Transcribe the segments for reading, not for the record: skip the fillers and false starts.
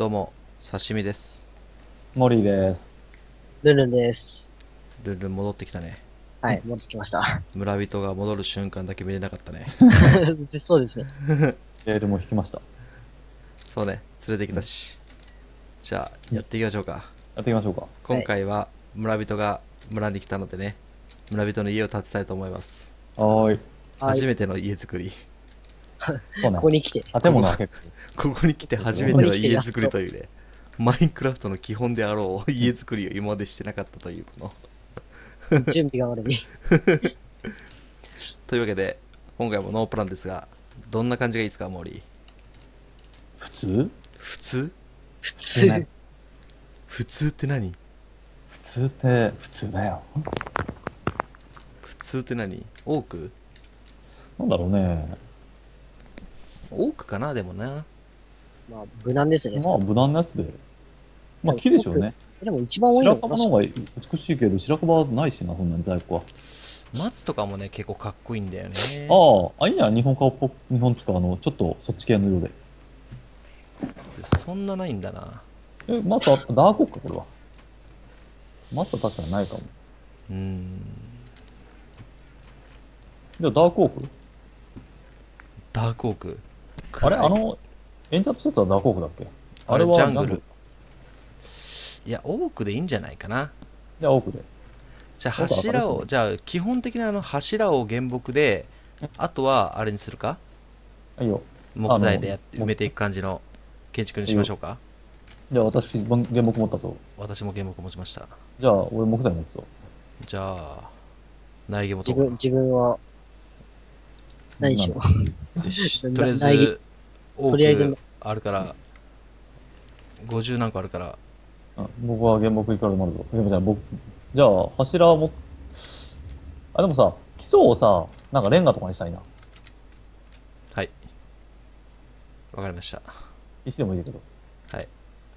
どうも、刺身です。 森です。 ルンルンです。 ルンルン戻ってきたね。 はい、戻ってきました。 村人が戻る瞬間だけ見れなかったね。 そうですね。 レールも引きました。 そうね、連れてきうん。 たし。じゃあ、やっていきましょうか。 やっていきましょうか。 はい。 今回は村人が村に来たのでね、村人の家を建てたいと思います。 はーい。 はい。 初めての家作り。 そうね。 ここに来て、 建物は結ここに来て初めここに来てての家やっと、 作りというね、マインクラフトの基本であろう構、 家作りを今までしてなかったというこの。 準備が悪い。 というわけで、今回もノープランですが、どんな感じがいいですか、モーリー。 普通普通普普通ね。 通。 普通って何？ 普通って普通だよ。 普通って何？多く？ なんだろうね。 多くかな、でもな。 まあ、無難ですね、そまあ、 れ。 無難なやつで。まあ、 多分木でしょうね。 でも一番多い白のが確か、 樺の方が美しいけど、白樺はないしな、そんなに在庫は。 松とかもね、結構かっこいいんだよね。 ああ、いいんじゃない日本顔っぽく、日本とか、ちょっとそっち系の色で。 そんなないんだな。 松あった、ダークオークか、これは。松は確かにないかも。 うーん。 じゃあ、ダークオークダークオーク。 あれ暗い。 エンチャント説はダークオークだっけあれ、 あれはジャングル。 ジャングル。 いや、オークでいいんじゃないかな。 じゃあ、オークで。 じゃあ、 オーク明るいしね。 じゃあ、基本的な柱を原木で、あとは、あれにするか？ いいよ。 木材で埋もめていく感じの建築にいいよ。 しましょうか？ じゃあ私、原木持ったぞ。 私も原木持ちました。 じゃあ、俺木材持つぞ。 じゃあ、苗木持とうか自分は何しよなんだ。 な。よし、 う。 とりあえ苗木、 ず、多とりあえず、 くあるから、50何個あるから、 僕は原木いくらでもあるぞ。じゃあ、柱も、でもさ、基礎をさ、なんかレンガとかにしたいな。 はい、わかりました。 石でもいいけど。 はい。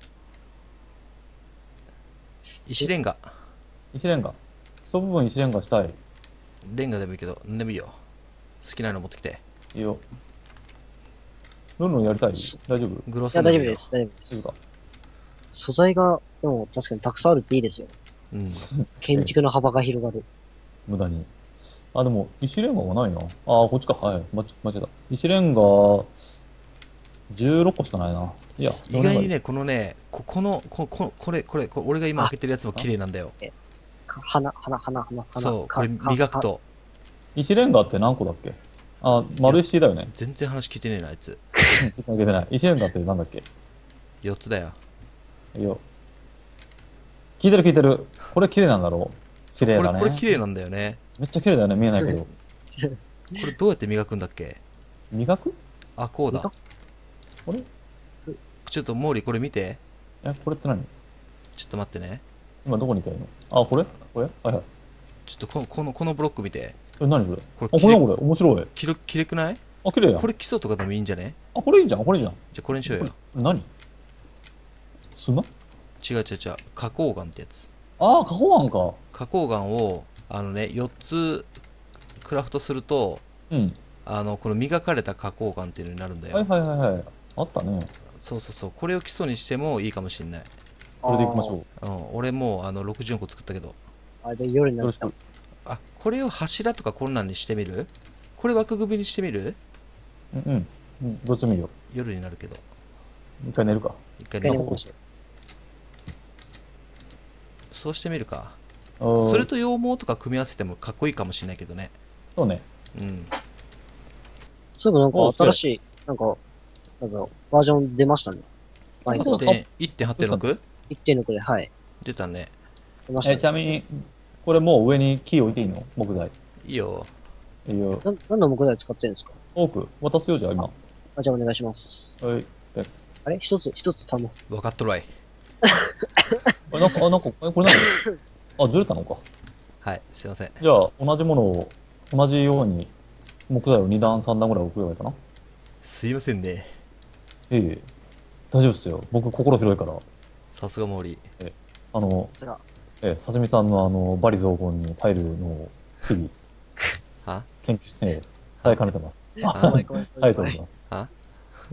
石レンガ。 石レンガ。基礎部分石レンガしたい。 レンガでもいいけど、なんでもいいよ。好きなの持ってきて。 いいよ。ルンルンやりたいそ大丈夫グロいや、 スンでもいいよ。 大丈夫です、大丈夫で大丈夫かす。素材が、でも確かにたくさんあるっていいですよ。 うん。 建築の幅が広がる。 無駄に。でも、石レンガがないな。こっちか。はい。間違えた。石レンガ、16個しかないな。いや、そのレンガで。 意外にね、このね、俺が今開あ、 けてるやつも綺麗なんだよ。 え、花、 そう、これ磨くと。 石レンガって何個だっけいや、 丸石だよね。 全然話聞いてねえな、あいつ。 うん、ちょっと開けてない。石レンガってなんだっけ 4つだよ。 いいよ。聞いてる聞いてる。これ綺麗なんだろう。綺そう、 麗だね。 これ綺麗なんだよね。 めっちゃ綺麗だよね。見えないけど。 これどうやって磨くんだっけ？ 磨くあ、こうだ。 磨くこれちょっと毛利これ見て。 これって何ちょっと待ってね。 今どこにいたらいいのこれはいはい。 ちょっとこのブロック見て。 何これこれこれこれ。面白い。 きれくない？ 綺麗やん。 これ基礎とかでもいいんじゃね？ これいいじゃん。これいいじゃん。 じゃあこれにしようよ。 何砂違う違う違う。花崗岩ってやつ。 花崗岩か。 花崗岩を、4つクラフトすると、 うん。 この磨かれた花崗岩っていうのになるんだよ。 はいはいはいはい。あったね。 そうそうそう。これを基礎にしてもいいかもしんない。 これでいきましょうん。俺もう、64個作ったけど。 で、夜にう。よろなった。 しく。 あ、これを柱とかこんなんにしてみる？これ枠組みにしてみる？ うんうん。どっちもいいよ。 夜になるけど。 一回寝るか。 一回ね。 一回寝ましょう。 そうしてみるか。 あーそれと羊毛とか組み合わせてもかっこいいかもしれないけどね。 そうね。 うん。 そういえばなんおか新しい、なんか、バージョン出ましたね。マインクラフト。 そうだ 1.8.6？ 1.6で、はい。 出たね。 出ましたね。 ちなみに、これもう上に木置いていいの木材。 いいよ。 いいよ。 何の木材使ってるんですか？ 多く渡すよ、じゃあ今。 じゃあお願いします。 はい。 あれ一つ頼む。 分かっとるわい。 これ何ずれたのか。 はい、すいません。 じゃあ、同じものを、同じように、木材を2段、3段ぐらい置くようがいいかな。 すいませんね。 ええ、大丈夫ですよ。僕、心広いから。 さすが毛利。 あの、 さすが。 さつみさんのバリ雑言に耐えるのを、日々、 は研究して、耐えかねてます。 は怖い怖い怖い怖い。 耐えております。 は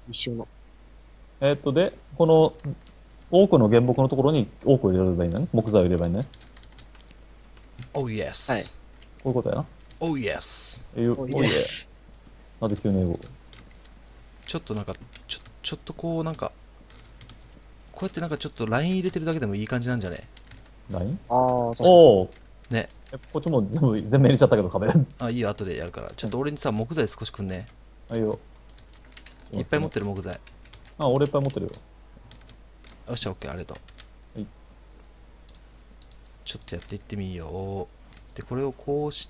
一緒の。 で、この、多くの原木のところに多くを入れればいいんだね。木材を入れればいいね。 Oh yes. はいこういうことやな。 Oh yes. おいおいえ。 です。 なんで急に英語。 ちょっとなんか、ちょっとこうなんか、こうやってなんかちょっとライン入れてるだけでもいい感じなんじゃね？ 何ああ、確かに。 おー。 ね。 こっちも全面入れちゃったけど壁。 あ、いいよ、後でやるから。ちょっと俺にさ、木材少しくんね。 あ、いいよ。 いっぱい持ってる木材。 あ、俺いっぱい持ってるよ。 よっしゃ、オッケー、ありがとう。 はいちょっとやっていってみよう。で、これをこうして、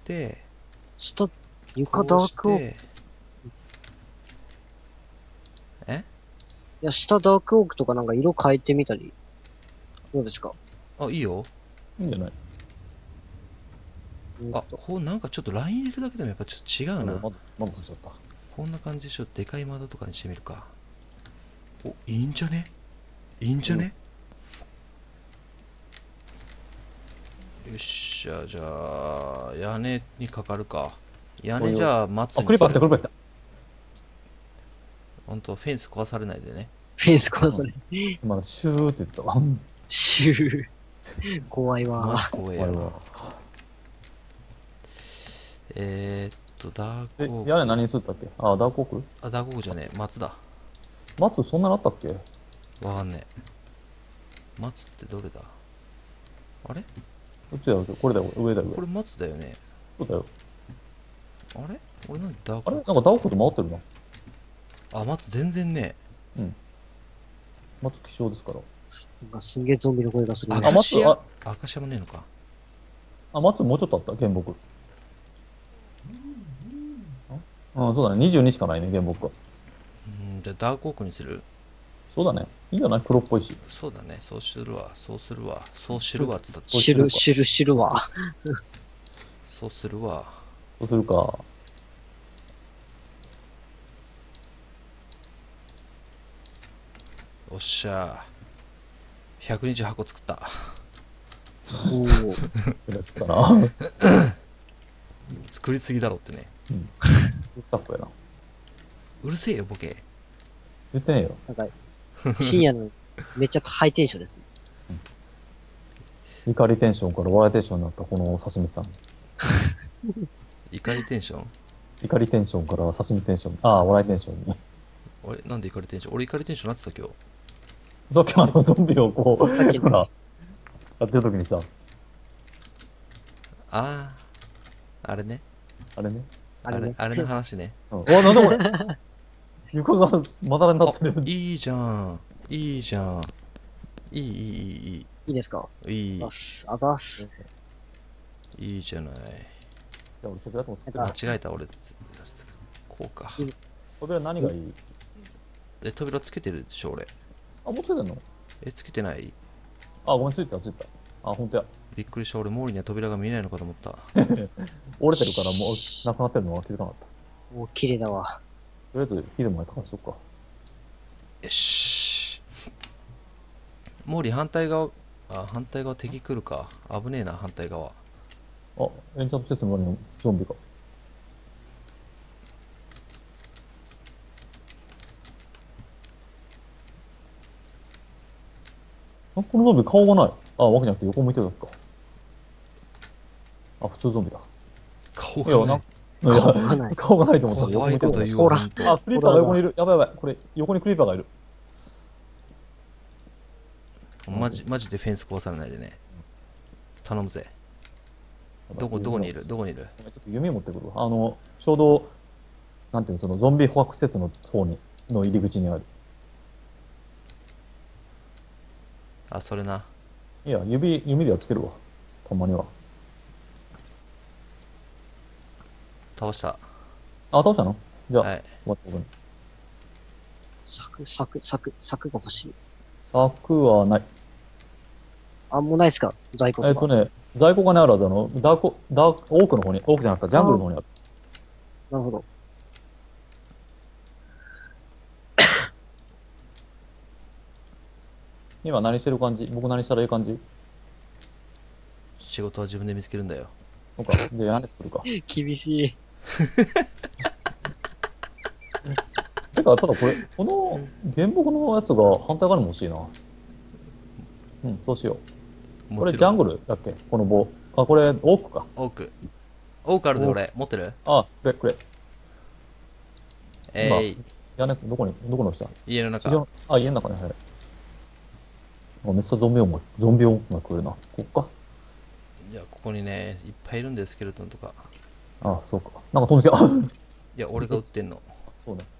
下、床ダークオーク。いえや、下ダークオークとかなんか色変えてみたり。どうですか？ あ、いいよ。 いいんじゃないあ、こうなんかちょっとライン入れるだけでもやっぱちょっと違うな。 まだ取っちゃった。 こんな感じでちょっとでかい窓とかにしてみるか。お、いいんじゃね？いいんじゃね？よっしゃ、じゃあ、屋根にかかるか。屋根じゃあ、松あ、 にクリッパー来た、クリッパー来た。 ほんと、フェンス壊されないでね。 フェンス壊され。 今のシューって言ったわ。 シュー。怖いマわ。 ジ怖いやな。 怖いわ。 ダークオーク。 屋根何にするったっけ？あ、ダークオーク？ あ、ダークオークじゃねえ。松だ。 松そんなのあったっけ？ わかんねえ。松ってどれだ？あれ？ こっちだよ、これだよ、上だよ、上。 これ松だよね。 そうだよ。 あれ？俺なんでダーあれなんクオーク？ かダークと回ってるな。 あ、松全然ねうん。松希少ですから。 なんかすんげえゾンビの声がするあね。 あ、松、 アカシアあ、 アカシアもねえのか。 松もうちょっとあった原木。あ、そうだね。22しかないね、原木は。 じゃあダークオークにする？ そうだね。いいんじゃない黒っぽいし。 そうだね。そうするわ。そうするわ。そうするわ。つったって。 知る、知る、知るわ。 そうするわ。 そうするか。 おっしゃー。128個作った。 おお。 やつだな。 作りすぎだろってね。 スタッフやな。 うるせえよ、ボケ。 言ってねえよ。 なんか、深夜のめっちゃハイテンションですね。 怒りテンションから笑いテンションになったこの刺身さん。 怒りテンション？ 怒りテンションから刺身テンション。ああ、笑いテンションに。 俺、なんで怒りテンション？俺怒りテンションなってた今日。 さっきゾンビをこう、 さっきのほら、やってる時にさ、 ああ、あれね。 あれね。 あれね。 あれの話ね。 うん、お、なんだこれ床がまだらになってる。 いいじゃん。いいじゃん。いい、いい、いいいですか？ い、いい。いいあざっす。あざっす。 いいじゃない。 いや、俺扉ともなんか間違えた、俺。こうか。 扉何がいい？ 扉つけてるでしょ、俺。 あ、もうついてんの？ つけてない？ あ、ごめん、ついた、ついた。あ、ほんとや。 びっくりした。俺、毛利には扉が見えないのかと思った。 折れてるからもうなくなってるのは気づかなかった。 もう綺麗だわ。 とりあえず、昼前高しとくか。 よし。毛利反対側、反対側敵来るか。危ねえな、反対側。 あ、エンチャント施設の周りのゾンビか。あ、このゾンビ顔がない。あ、わけじゃなくて横向いてるだけか。あ、普通ゾンビだ。いや、 顔がない。 顔がない顔がないと思ったら横怖い向いてるだけこと言うわ、 ほらほんと。 あ、クリーパーが横にいる。やばいやばい。これ、横にクリーパーがいる。 マジでフェンス壊されないでね。頼むぜ。どこにいる？どこにいる？ ちょっと弓持ってくるわ。ちょうど、なんていうの、そのゾンビ捕獲施設の方に、の入り口にある。 あ、それな。 いや、弓でやっつけるわ。たまには。 倒した。 あ、倒したの？じゃあ、 はい。 終わったことに。 柵が欲しい。 柵はない。 あ、もうないっすか？在庫とか。 在庫がね、あるはず。オークの方に、オークじゃなくてジャングルの方にある。 なるほど。 今何してる感じ？僕何したらいい感じ？ 仕事は自分で見つけるんだよ。 そうか。じゃあ屋根作るか。 厳しい。 てか、ただこれ、この原木のやつが反対側にも欲しいな。うん、そうしよう。これジャングルだっけこの棒。あ、これオークか。 オーク。オークあるぜ、俺。持ってる？ あ、くれ。 今、 屋根、どこの下家の中。 あ、家の中ね。はい。あ、めっちゃゾンビ音が来るな。こっか。 いや、ここにね、いっぱいいるんです、スケルトンとか。 あ、そうか。なんか飛んできた。 いや、俺が撃ってんの。 そうね。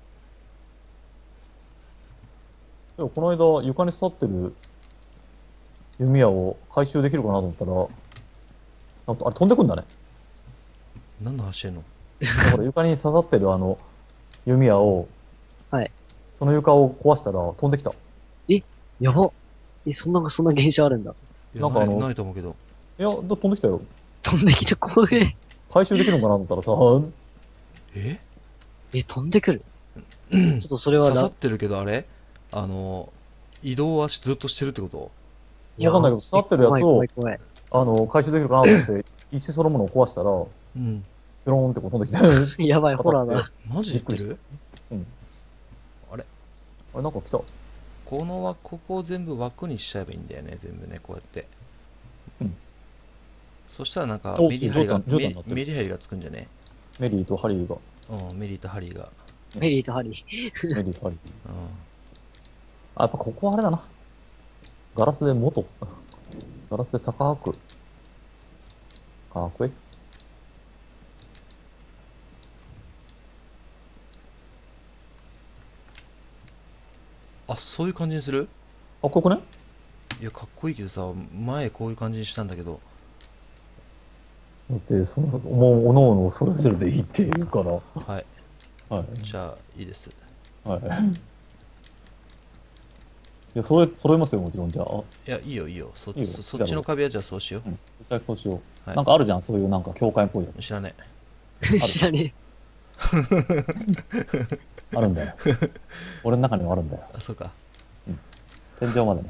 でもこの間床に刺さってる弓矢を回収できるかなと思ったら、あれ飛んでくんだね。 何の話してんの？ だから床に刺さってる弓矢を、 はい。 その床を壊したら飛んできた。 やば。そんな現象あるんだ。 いや、 なんかないと思うけど。 いや、飛んできたよ。 飛んできて怖え。 回収できるのかなと思ったらさ、 え飛んでくる。ちょっとそれは刺さってるけど、あれ移動はずっとしてるってこと？ わかんないけど、刺さってるやつを、 怖い。 回収できるかなと思って、石そのものを壊したら、 うん。 ピローンってこう飛んできて。 やばい、ホラーだ。 マジ言ってる？ あれ、なんか来た。 ここを全部枠にしちゃえばいいんだよね、全部ね、こうやって。 うんそしたらなんかおメリハリが、 絨毯になってるメリハリがつくんじゃね？ メリーとハリーが。 うん、メリーとハリーが。 メリーとハリー。 メリーとハリー。 うん。 あ、やっぱここはあれだな。ガラスでガラスで高く。かっこいい。 あ、そういう感じにする？ かっこよくね？ いや、かっこいいけどさ、前こういう感じにしたんだけど。 だって、もう、おのおのそれぞれでいいって言うから。 はい。 はい。 じゃあ、いいです。 はい。いや、揃えますよ、もちろん。じゃあ。 いや、いいよいいよ。そいいよっちの壁はじゃあそうしようん。じゃあ、こうしよう。 はいなんかあるじゃん、そういうなんか教会っぽいやう。知らね知らねつ。あるんだよ。俺の中にもあるんだよ。 え。あ、そうか。 天井までね。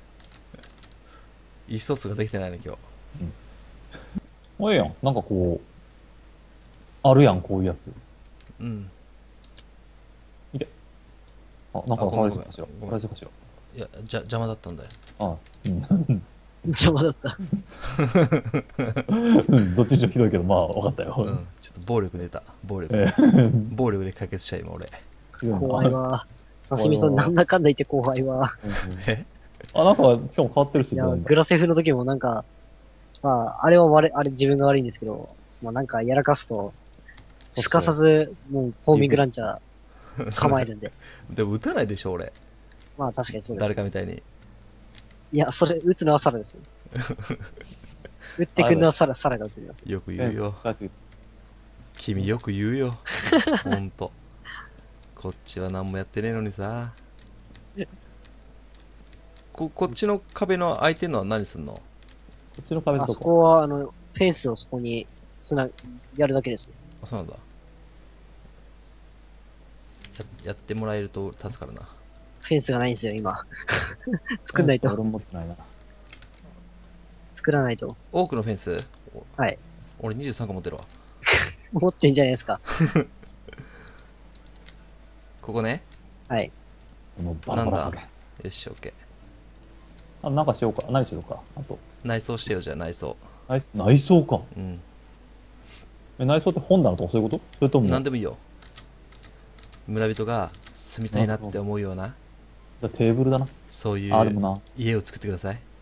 意思疎通ができてないね、今日。 もうええやん。なんかこう、あるやん、こういうやつ。 うん。 あ、なんかあごめん大丈夫かしら。 ごめん大丈夫かしら。 いや、邪魔だったんだよ。 あ、うん。 邪魔だった。 うんどっちにしろひどいけど、まあ、わかったよ。 うん。ちょっと暴力出た。暴力。 え暴力で解決した今俺。 怖いわ。刺身さんなんだかんだ言って怖いわ。 えあ、なんか、しかも変わってるし、 いや、グラセフの時もなんか、まあ、あれはあれ自分が悪いんですけど、まあなんかやらかすと、すかさず、もう、ホーミングランチャー構えるんで。 でも撃たないでしょ俺。 まあ確かにそうです。 誰かみたいに。 いや、それ、撃つのはサラですよ。撃ってくるのはサラが撃ってきます。 よく言うよ。 使いすぎ君よく言うよ。ほんと。こっちは何もやってねえのにさ。こっちの壁の空いてんのは何すんの？ こっちの壁のあそとこ。 こは、フェンスをそこに、やるだけですね。 あ、そうなんだ。やってもらえると助かるな。 フェンスがないんですよ、今。作んないと。 俺も持ってないな。 作らないと。 多くのフェンス？ はい。 俺23個持ってるわ。 持ってんじゃないですか。 ここね。 はい。 もうバラバラなんかよし、オッケー。 あ、なんかしようか。何しようか。あと。 内装してよ、じゃあ内装。 内装か。 うん。 内装って本棚とかそういうことそれとも、じゃ何でもいいよ。村人が住みたいなって思うような、 あテーブルだな。 そういあ、でもうな。 家を作ってください。